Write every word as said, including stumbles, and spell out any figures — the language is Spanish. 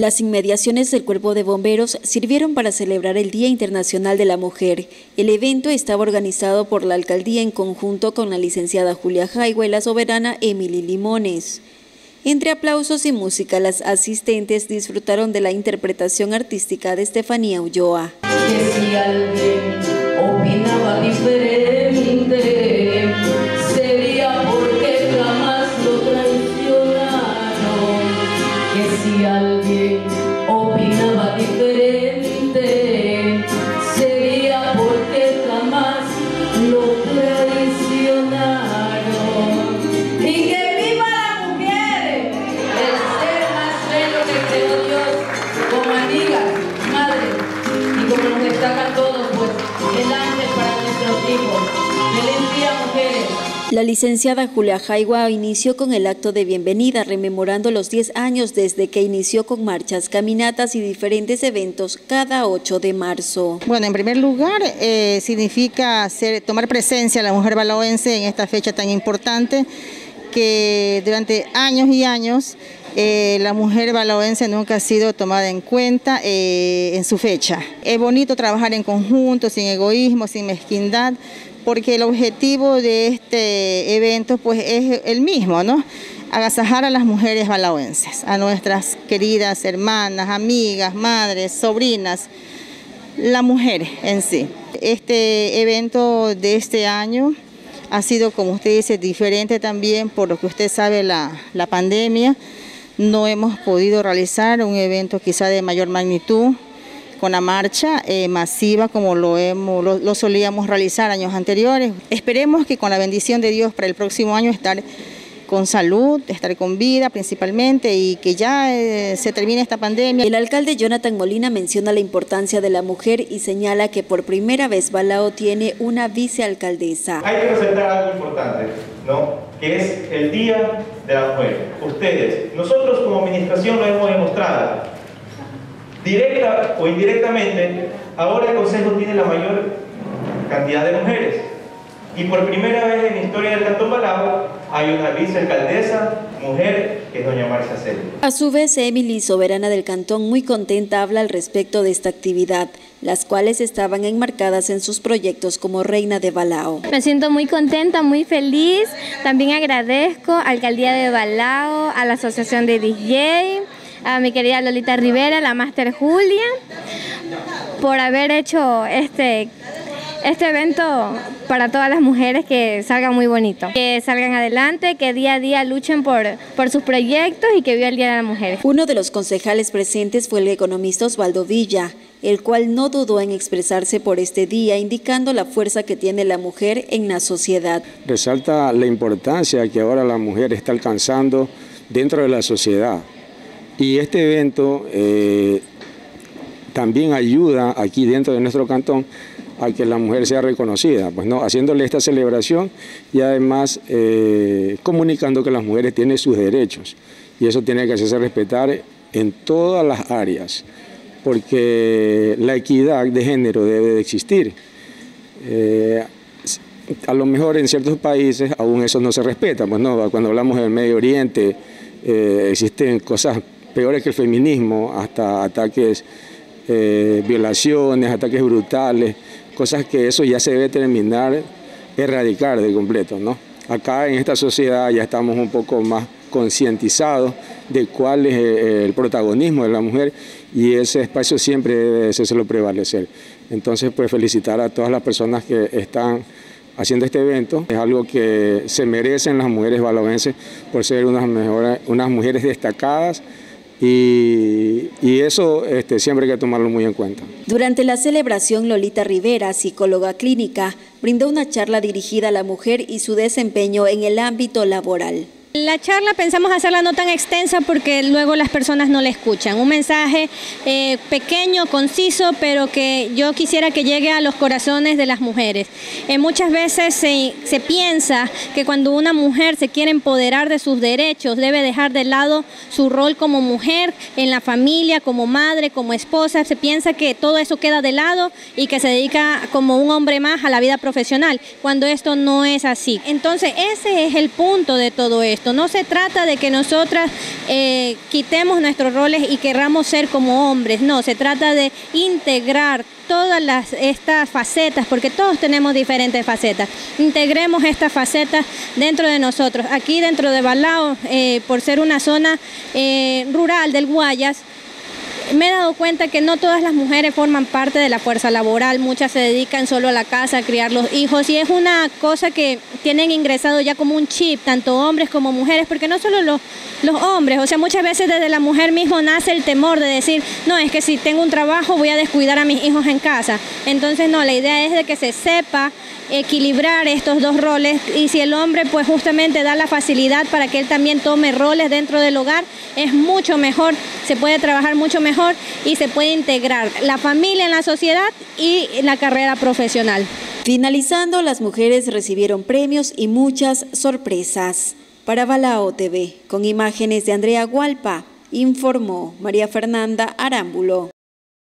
Las inmediaciones del Cuerpo de Bomberos sirvieron para celebrar el Día Internacional de la Mujer. El evento estaba organizado por la Alcaldía en conjunto con la licenciada Julia Jaigua y la soberana Emily Limones. Entre aplausos y música, las asistentes disfrutaron de la interpretación artística de Estefanía Ulloa. Que si alguien opinaba diferente, sería porque jamás lo traicionaron. Que si alguien opinaba diferente, sería porque jamás lo traicionaron. Y que viva la mujer, el ser más bello que creó Dios, como amigas, madres, y como nos destacan todos, pues el ángel para nuestros hijos. Feliz día, mujeres. La licenciada Julia Jaigua inició con el acto de bienvenida, rememorando los diez años desde que inició con marchas, caminatas y diferentes eventos cada ocho de marzo. Bueno, en primer lugar, eh, significa ser, tomar presencia a la mujer balaoense en esta fecha tan importante, que durante años y años eh, la mujer balaoense nunca ha sido tomada en cuenta eh, en su fecha. Es bonito trabajar en conjunto, sin egoísmo, sin mezquindad, porque el objetivo de este evento pues es el mismo, ¿no? Agasajar a las mujeres balaoenses, a nuestras queridas hermanas, amigas, madres, sobrinas, la mujer en sí. Este evento de este año ha sido, como usted dice, diferente también por lo que usted sabe, la, la pandemia. No hemos podido realizar un evento quizá de mayor magnitud, con la marcha eh, masiva como lo, hemos, lo, lo solíamos realizar años anteriores. Esperemos que con la bendición de Dios para el próximo año estar con salud, estar con vida principalmente y que ya eh, se termine esta pandemia. El alcalde Jonathan Molina menciona la importancia de la mujer y señala que por primera vez Balao tiene una vicealcaldesa. Hay que resaltar algo importante, ¿no? Que es el Día de la Mujer. Ustedes, nosotros como administración lo hemos demostrado. Directa o indirectamente, ahora el Consejo tiene la mayor cantidad de mujeres. Y por primera vez en la historia del Cantón Balao hay una vicealcaldesa mujer, que es doña Marcia Celia. A su vez, Emily, soberana del cantón, muy contenta habla al respecto de esta actividad, las cuales estaban enmarcadas en sus proyectos como reina de Balao. Me siento muy contenta, muy feliz. También agradezco a la Alcaldía de Balao, a la Asociación de D J, a mi querida Lolita Rivera, a la Máster Julia, por haber hecho este, este evento para todas las mujeres, que salga muy bonito, que salgan adelante, que día a día luchen por, por sus proyectos y que viva el Día de la Mujer. Uno de los concejales presentes fue el economista Osvaldo Villa, el cual no dudó en expresarse por este día, indicando la fuerza que tiene la mujer en la sociedad. Resalta la importancia que ahora la mujer está alcanzando dentro de la sociedad. Y este evento eh, también ayuda aquí dentro de nuestro cantón a que la mujer sea reconocida, pues no, haciéndole esta celebración y además eh, comunicando que las mujeres tienen sus derechos. Y eso tiene que hacerse respetar en todas las áreas, porque la equidad de género debe de existir. Eh, a lo mejor en ciertos países aún eso no se respeta, pues no, cuando hablamos del Medio Oriente eh, existen cosas peores que el feminismo, hasta ataques, eh, violaciones, ataques brutales, cosas que eso ya se debe terminar, erradicar de completo, ¿no? Acá en esta sociedad ya estamos un poco más concientizados de cuál es el protagonismo de la mujer y ese espacio siempre debe hacérselo prevalecer. Entonces, pues felicitar a todas las personas que están haciendo este evento. Es algo que se merecen las mujeres balaoenses por ser unas, mejores, unas mujeres destacadas. Y, y eso este, siempre hay que tomarlo muy en cuenta. Durante la celebración, Lolita Rivera, psicóloga clínica, brindó una charla dirigida a la mujer y su desempeño en el ámbito laboral. La charla pensamos hacerla no tan extensa porque luego las personas no la escuchan. Un mensaje eh, pequeño, conciso, pero que yo quisiera que llegue a los corazones de las mujeres. Eh, muchas veces se, se piensa que cuando una mujer se quiere empoderar de sus derechos, debe dejar de lado su rol como mujer en la familia, como madre, como esposa. Se piensa que todo eso queda de lado y que se dedica como un hombre más a la vida profesional, cuando esto no es así. Entonces ese es el punto de todo esto. esto. No se trata de que nosotras eh, quitemos nuestros roles y querramos ser como hombres, no, se trata de integrar todas las, estas facetas, porque todos tenemos diferentes facetas. Integremos estas facetas dentro de nosotros. Aquí dentro de Balao, eh, por ser una zona eh, rural del Guayas, me he dado cuenta que no todas las mujeres forman parte de la fuerza laboral, muchas se dedican solo a la casa, a criar los hijos, y es una cosa que tienen ingresado ya como un chip, tanto hombres como mujeres, porque no solo los, los hombres, o sea, muchas veces desde la mujer mismo nace el temor de decir, no, es que si tengo un trabajo voy a descuidar a mis hijos en casa. Entonces no, la idea es de que se sepa equilibrar estos dos roles, y si el hombre pues justamente da la facilidad para que él también tome roles dentro del hogar, es mucho mejor, se puede trabajar mucho mejor y se puede integrar la familia en la sociedad y la carrera profesional. Finalizando, las mujeres recibieron premios y muchas sorpresas. Para Balao T V, con imágenes de Andrea Gualpa, informó María Fernanda Arámbulo.